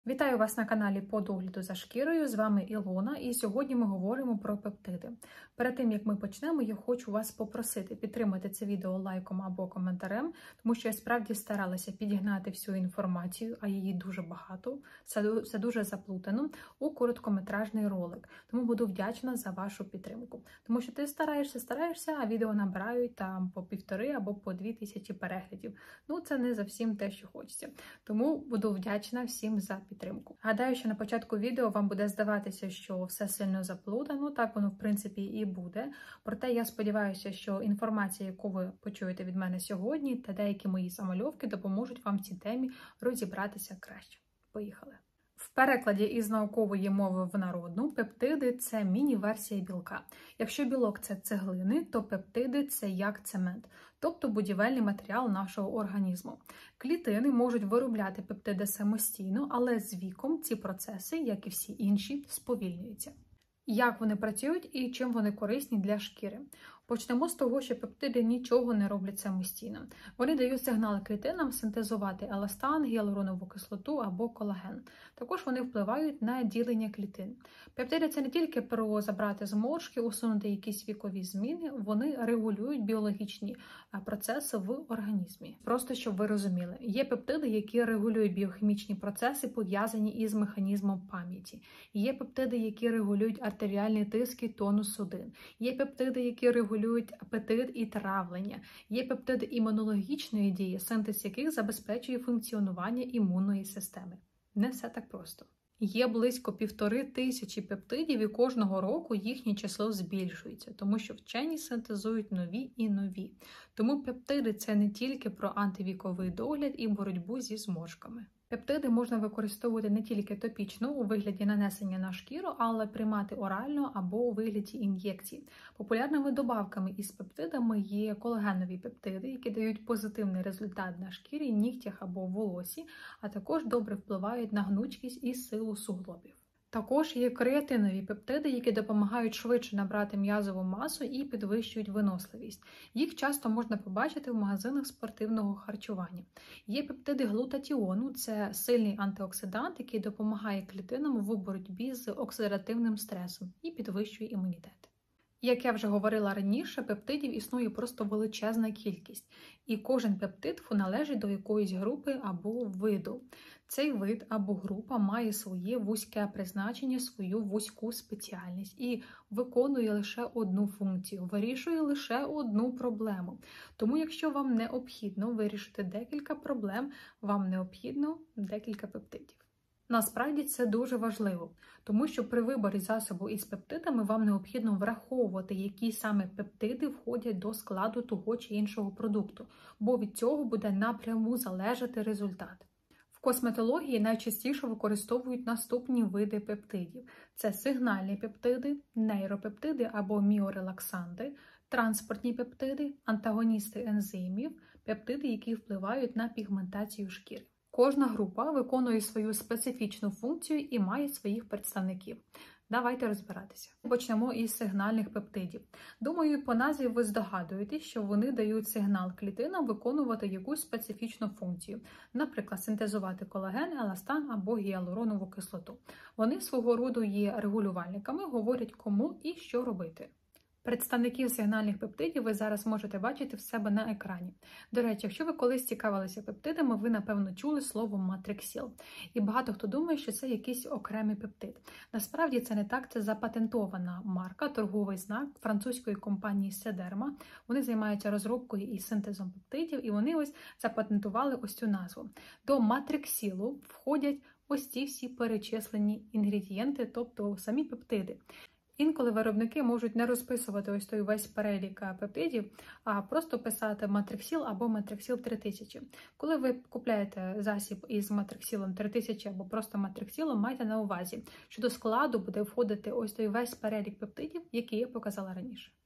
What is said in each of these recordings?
Вітаю вас на каналі по догляду за шкірою. З вами Ілона, і сьогодні ми говоримо про пептиди. Перед тим, як ми почнемо, я хочу вас попросити підтримати це відео лайком або коментарем, тому що я справді старалася підігнати всю інформацію, а її дуже багато, це дуже заплутано, у короткометражний ролик. Тому буду вдячна за вашу підтримку. Тому що ти стараєшся, а відео набирають там по 1,5 або по 2 тисячі переглядів. Це не зовсім те, що хочеться. Тому буду вдячна всім за підтримку. Гадаю, що на початку відео вам буде здаватися, що все сильно заплутано, так воно в принципі і буде. Проте я сподіваюся, що інформація, яку ви почуєте від мене сьогодні, та деякі мої замальовки допоможуть вам в цій темі розібратися краще. Поїхали! В перекладі із наукової мови в народну пептиди – це міні-версія білка. Якщо білок – це цеглини, то пептиди – це як цемент, тобто будівельний матеріал нашого організму. Клітини можуть виробляти пептиди самостійно, але з віком ці процеси, як і всі інші, сповільнюються. Як вони працюють і чим вони корисні для шкіри? Почнемо з того, що пептиди нічого не роблять самостійно. Вони дають сигнали клітинам синтезувати еластан, гіалуронову кислоту або колаген. Також вони впливають на ділення клітин. Пептиди – це не тільки про забрати зморшки, усунути якісь вікові зміни, вони регулюють біологічні процеси в організмі. Просто щоб ви розуміли, є пептиди, які регулюють біохімічні процеси, пов'язані із механізмом пам'яті. Є пептиди, які регулюють артеріальний тиск і тонус судин. Є пептиди, які регулюють апетит і травлення. Є пептиди імунологічної дії, синтез яких забезпечує функціонування імунної системи. Не все так просто. Є близько 1500 пептидів, і кожного року їхнє число збільшується, тому що вчені синтезують нові і нові. Тому пептиди – це не тільки про антивіковий догляд і боротьбу зі зморшками. Пептиди можна використовувати не тільки топічно у вигляді нанесення на шкіру, але приймати орально або у вигляді ін'єкцій. Популярними добавками із пептидами є колагенові пептиди, які дають позитивний результат на шкірі, нігтях або волосі, а також добре впливають на гнучкість і силу суглобів. Також є креатинові пептиди, які допомагають швидше набрати м'язову масу і підвищують виносливість. Їх часто можна побачити в магазинах спортивного харчування. Є пептиди глутатіону – це сильний антиоксидант, який допомагає клітинам в боротьбі з оксидативним стресом і підвищує імунітет. Як я вже говорила раніше, пептидів існує просто величезна кількість, і кожен пептид належить до якоїсь групи або виду. Цей вид або група має своє вузьке призначення, свою вузьку спеціальність і виконує лише одну функцію, вирішує лише одну проблему. Тому якщо вам необхідно вирішити декілька проблем, вам необхідно декілька пептидів. Насправді це дуже важливо, тому що при виборі засобу із пептидами вам необхідно враховувати, які саме пептиди входять до складу того чи іншого продукту, бо від цього буде напряму залежати результат. В косметології найчастіше використовують наступні види пептидів. Це сигнальні пептиди, нейропептиди або міорелаксанти, транспортні пептиди, антагоністи ензимів, пептиди, які впливають на пігментацію шкіри. Кожна група виконує свою специфічну функцію і має своїх представників. Давайте розбиратися. Почнемо із сигнальних пептидів. Думаю, по назві ви здогадуєтесь, що вони дають сигнал клітинам виконувати якусь специфічну функцію. Наприклад, синтезувати колаген, еластан або гіалуронову кислоту. Вони свого роду є регулювальниками, говорять кому і що робити. Представників сигнальних пептидів ви зараз можете бачити в себе на екрані. До речі, якщо ви колись цікавилися пептидами, ви, напевно, чули слово матриксіл. І багато хто думає, що це якийсь окремий пептид. Насправді це не так, це запатентована марка, торговий знак французької компанії Sederma. Вони займаються розробкою і синтезом пептидів, і вони ось запатентували ось цю назву. До матриксілу входять ось ці всі перечислені інгредієнти, тобто самі пептиди. Інколи виробники можуть не розписувати ось той весь перелік пептидів, а просто писати матриксіл або матриксіл 3000. Коли ви купляєте засіб із матриксілом 3000 або просто матриксілом, майте на увазі, що до складу буде входити ось той весь перелік пептидів, який я показала раніше.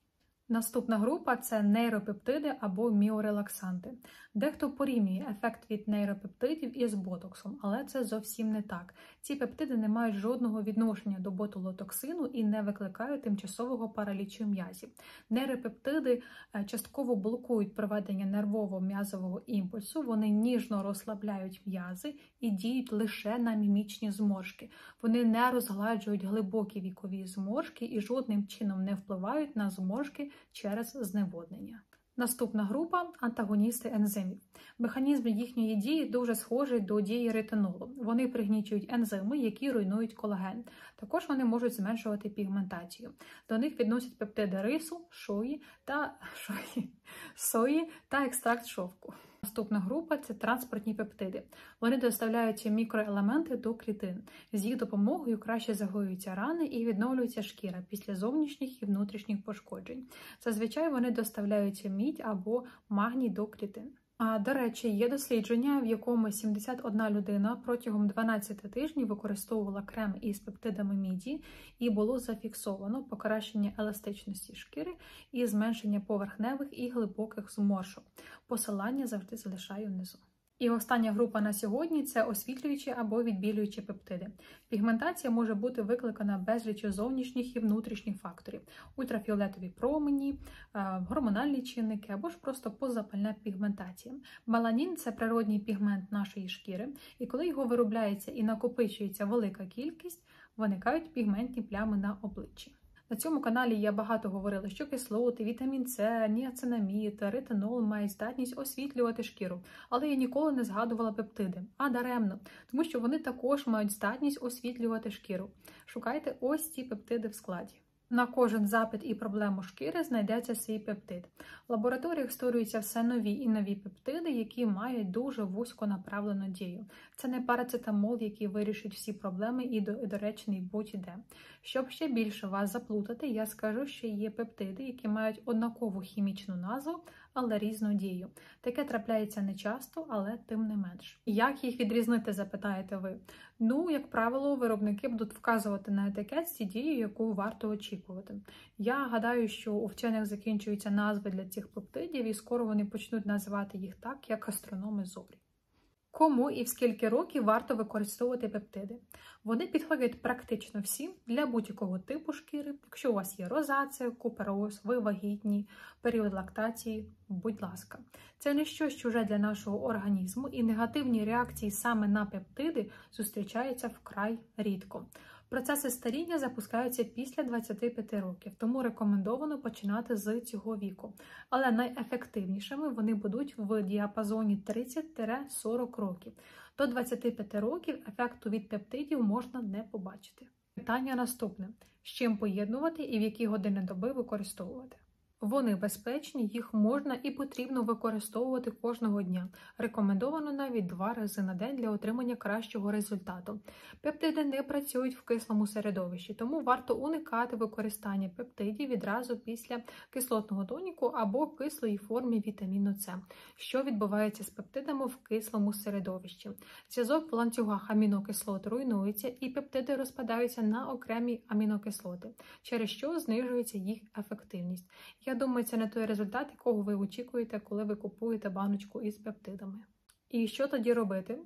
Наступна група – це нейропептиди або міорелаксанти. Дехто порівнює ефект від нейропептидів із ботоксом, але це зовсім не так. Ці пептиди не мають жодного відношення до ботулотоксину і не викликають тимчасового паралічу м'язів. Нейропептиди частково блокують проведення нервово-м'язового імпульсу, вони ніжно розслабляють м'язи і діють лише на мімічні зморшки. Вони не розгладжують глибокі вікові зморшки і жодним чином не впливають на зморшки через зневоднення. Наступна група – антагоністи ензимів. Механізм їхньої дії дуже схожий до дії ретинолу. Вони пригнічують ензими, які руйнують колаген. Також вони можуть зменшувати пігментацію. До них відносять пептиди рису, сої та екстракт шовку. Наступна група – це транспортні пептиди. Вони доставляють мікроелементи до клітин. З їх допомогою краще загоюються рани і відновлюється шкіра після зовнішніх і внутрішніх пошкоджень. Зазвичай вони доставляють мідь або магній до клітин. До речі, є дослідження, в якому 71 людина протягом 12 тижнів використовувала крем із пептидами міді і було зафіксовано покращення еластичності шкіри і зменшення поверхневих і глибоких зморшок. Посилання завжди залишаю внизу. І остання група на сьогодні – це освітлюючі або відбілюючі пептиди. Пігментація може бути викликана безліччю зовнішніх і внутрішніх факторів – ультрафіолетові промені, гормональні чинники або ж просто позапальна пігментація. Меланін – це природній пігмент нашої шкіри, і коли його виробляється і накопичується велика кількість, виникають пігментні плями на обличчі. На цьому каналі я багато говорила, що кислоти, вітамін С, ніацинамід, ретинол мають здатність освітлювати шкіру. Але я ніколи не згадувала пептиди, а даремно, тому що вони також мають здатність освітлювати шкіру. Шукайте ось ці пептиди в складі. На кожен запит і проблему шкіри знайдеться свій пептид. В лабораторіях створюються все нові і нові пептиди, які мають дуже вузько направлену дію. Це не парацетамол, який вирішить всі проблеми і доречний будь-де. Щоб ще більше вас заплутати, я скажу, що є пептиди, які мають однакову хімічну назву, але різну дію. Таке трапляється не часто, але тим не менш. Як їх відрізнити, запитаєте ви? Як правило, виробники будуть вказувати на етикетці дію, яку варто очікувати. Я гадаю, що у вчених закінчуються назви для цих пептидів і скоро вони почнуть називати їх так, як астрономи зорі. Кому і в скільки років варто використовувати пептиди? Вони підходять практично всім для будь-якого типу шкіри. Якщо у вас є розація, купероз, ви вагітні, період лактації, будь ласка. Це не щось чуже для нашого організму, і негативні реакції саме на пептиди зустрічаються вкрай рідко. Процеси старіння запускаються після 25 років, тому рекомендовано починати з цього віку. Але найефективнішими вони будуть в діапазоні 30-40 років. До 25 років ефекту від пептидів можна не побачити. Питання наступне. З чим поєднувати і в які години доби використовувати? Вони безпечні, їх можна і потрібно використовувати кожного дня. Рекомендовано навіть 2 рази на день для отримання кращого результату. Пептиди не працюють в кислому середовищі, тому варто уникати використання пептидів відразу після кислотного тоніку або кислої формі вітаміну С. Що відбувається з пептидами в кислому середовищі? Зв'язок в ланцюгах амінокислот руйнується і пептиди розпадаються на окремі амінокислоти, через що знижується їх ефективність. Я думаю, це не той результат, якого ви очікуєте, коли ви купуєте баночку із пептидами. І що тоді робити?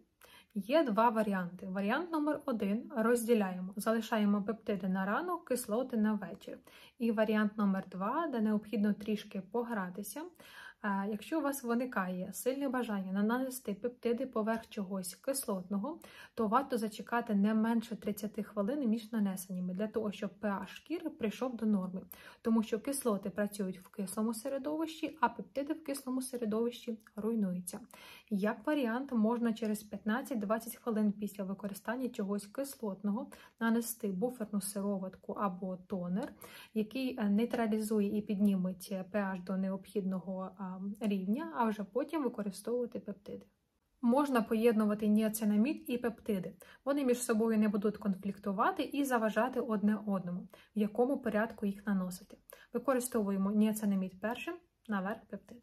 Є 2 варіанти. Варіант номер 1 – розділяємо. Залишаємо пептиди на ранок, кислоти на вечір. І варіант номер 2, де необхідно трішки погратися. Якщо у вас виникає сильне бажання нанести пептиди поверх чогось кислотного, то варто зачекати не менше 30 хвилин між нанесеннями, для того, щоб pH шкіри прийшов до норми. Тому що кислоти працюють в кислому середовищі, а пептиди в кислому середовищі руйнуються. Як варіант, можна через 15-20 хвилин після використання чогось кислотного нанести буферну сироватку або тонер, який нейтралізує і підніметь pH до необхідного рівня, а вже потім використовувати пептиди. Можна поєднувати ніацинамід і пептиди. Вони між собою не будуть конфліктувати і заважати одне одному, в якому порядку їх наносити. Використовуємо ніацинамід першим, наверх пептиди.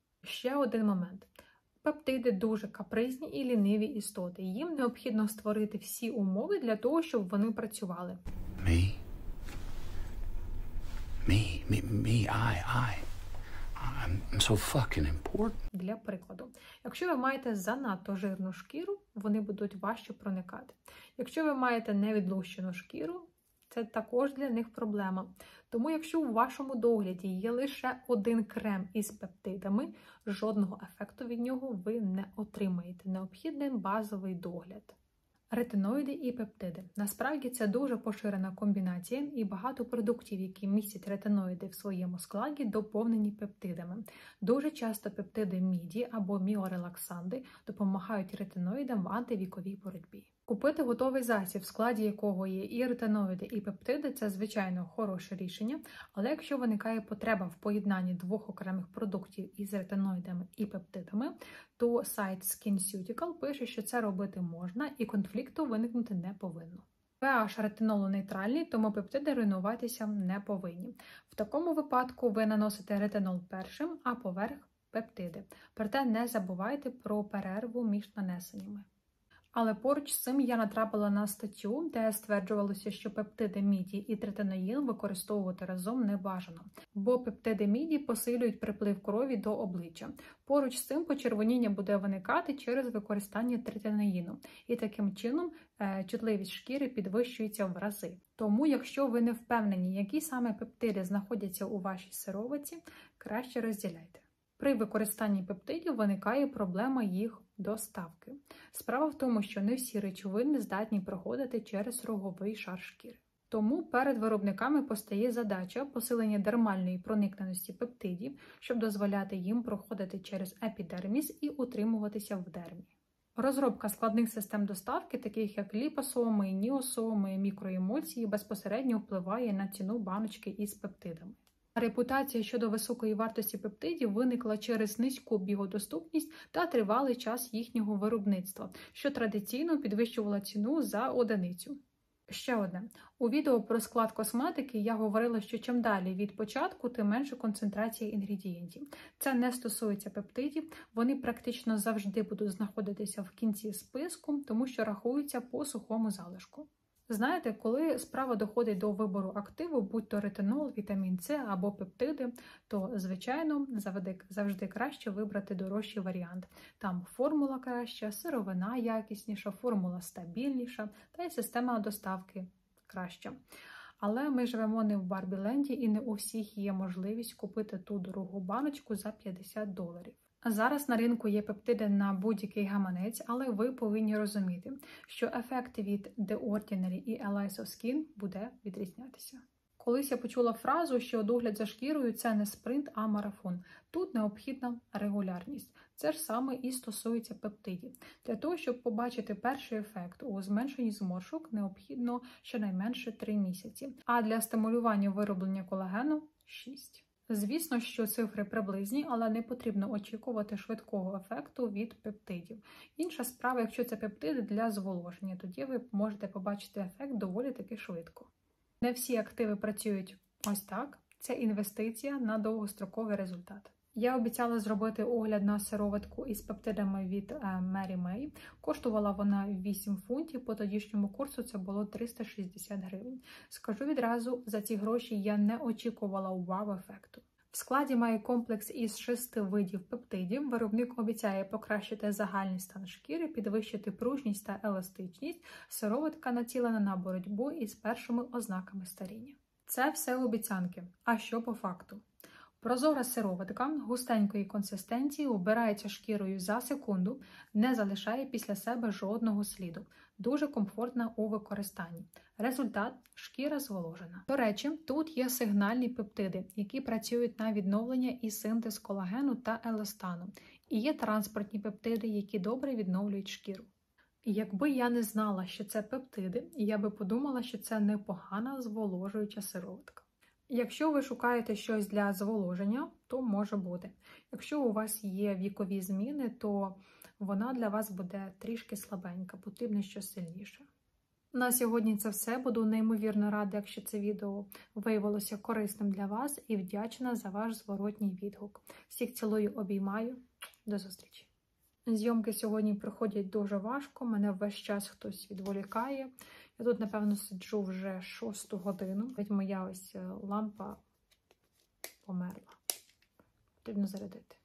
Ще один момент. Пептиди дуже капризні і ліниві істоти. Їм необхідно створити всі умови для того, щоб вони працювали. Me. I'm so fucking important. Для прикладу, якщо ви маєте занадто жирну шкіру, вони будуть важче проникати. Якщо ви маєте невідлущену шкіру, це також для них проблема. Тому якщо у вашому догляді є лише один крем із пептидами, жодного ефекту від нього ви не отримаєте. Необхідний базовий догляд. Ретиноїди і пептиди. Насправді це дуже поширена комбінація, і багато продуктів, які містять ретиноїди в своєму складі, доповнені пептидами. Дуже часто пептиди міді або міорелаксанти допомагають ретиноїдам в антивіковій боротьбі. Купити готовий засіб, в складі якого є і ретиноїди, і пептиди – це, звичайно, хороше рішення, але якщо виникає потреба в поєднанні двох окремих продуктів із ретиноїдами і пептидами, то сайт SkinCeutical пише, що це робити можна і конфлікту виникнути не повинно. pH ретинолу нейтральний, тому пептиди руйнуватися не повинні. В такому випадку ви наносите ретинол першим, а поверх – пептиди. Проте не забувайте про перерву між нанесеннями. Але поруч з цим я натрапила на статтю, де стверджувалося, що пептиди міді і третиноїн використовувати разом не бажано, бо пептиди міді посилюють приплив крові до обличчя. Поруч з цим почервоніння буде виникати через використання третиноїну, і таким чином чутливість шкіри підвищується в рази. Тому, якщо ви не впевнені, які саме пептиди знаходяться у вашій сироватці, краще розділяйте. При використанні пептидів виникає проблема їх доставки. Справа в тому, що не всі речовини здатні проходити через роговий шар шкіри. Тому перед виробниками постає задача посилення дермальної проникненості пептидів, щоб дозволяти їм проходити через епідерміс і утримуватися в дермі. Розробка складних систем доставки, таких як ліпосоми, ніосоми, мікроемульсії, безпосередньо впливає на ціну баночки із пептидами. Репутація щодо високої вартості пептидів виникла через низьку біодоступність та тривалий час їхнього виробництва, що традиційно підвищувало ціну за одиницю. Ще одне. У відео про склад косметики я говорила, що чим далі від початку, тим менше концентрація інгредієнтів. Це не стосується пептидів, вони практично завжди будуть знаходитися в кінці списку, тому що рахуються по сухому залишку. Знаєте, коли справа доходить до вибору активу, будь то ретинол, вітамін С або пептиди, то, звичайно, завжди краще вибрати дорожчий варіант. Там формула краща, сировина якісніша, формула стабільніша, та й система доставки краща. Але ми живемо не в Барбіленді і не у всіх є можливість купити ту дорогу баночку за $50. Зараз на ринку є пептиди на будь-який гаманець, але ви повинні розуміти, що ефект від The Ordinary і Elice of Skin буде відрізнятися. Колись я почула фразу, що догляд за шкірою – це не спринт, а марафон. Тут необхідна регулярність. Це ж саме і стосується пептидів. Для того, щоб побачити перший ефект у зменшенні зморшок, необхідно щонайменше 3 місяці. А для стимулювання вироблення колагену – 6. Звісно, що цифри приблизні, але не потрібно очікувати швидкого ефекту від пептидів. Інша справа, якщо це пептиди для зволоження, тоді ви можете побачити ефект доволі таки швидко. Не всі активи працюють ось так. Це інвестиція на довгостроковий результат. Я обіцяла зробити огляд на сироватку із пептидами від Mary May. Коштувала вона 8 фунтів, по тодішньому курсу це було 360 гривень. Скажу відразу, за ці гроші я не очікувала вау-ефекту. В складі має комплекс із 6 видів пептидів. Виробник обіцяє покращити загальний стан шкіри, підвищити пружність та еластичність. Сироватка націлена на боротьбу із першими ознаками старіння. Це все обіцянки. А що по факту? Прозора сироватка густенької консистенції вбирається шкірою за секунду, не залишає після себе жодного сліду. Дуже комфортна у використанні. Результат – шкіра зволожена. До речі, тут є сигнальні пептиди, які працюють на відновлення і синтез колагену та еластану. І є транспортні пептиди, які добре відновлюють шкіру. Якби я не знала, що це пептиди, я би подумала, що це непогана зволожуюча сироватка. Якщо ви шукаєте щось для зволоження, то може бути. Якщо у вас є вікові зміни, то вона для вас буде трішки слабенька, потрібно щось сильніше. На сьогодні це все. Буду неймовірно рада, якщо це відео виявилося корисним для вас, і вдячна за ваш зворотній відгук. Всіх цілую, обіймаю. До зустрічі. Зйомки сьогодні проходять дуже важко, мене весь час хтось відволікає. Я тут, напевно, сиджу вже 6 годину. Моя ось лампа померла. Потрібно зарядити.